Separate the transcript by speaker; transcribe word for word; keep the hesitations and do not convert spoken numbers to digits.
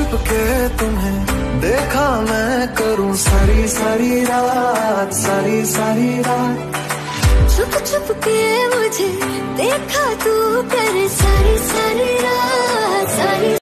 Speaker 1: छुप के तुम्हें देखा मैं करूं सारी सारी रात, सारी सारी रात।
Speaker 2: छुप छुप के मुझे देखा तू कर सारी सारी रात।